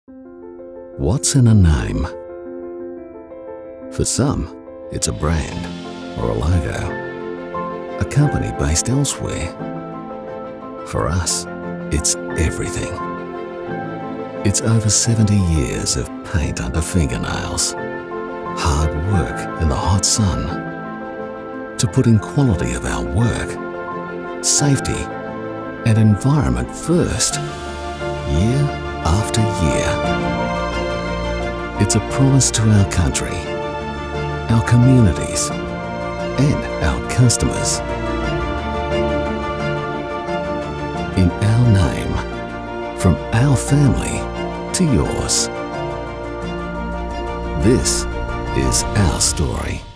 What's in a name? For some, it's a brand or a logo, a company based elsewhere. For us, it's everything. It's over 70 years of paint under fingernails, hard work in the hot sun, to putting quality of our work, safety and environment first, year after year. It's a promise to our country, our communities and our customers. In our name, from our family to yours. This is our story.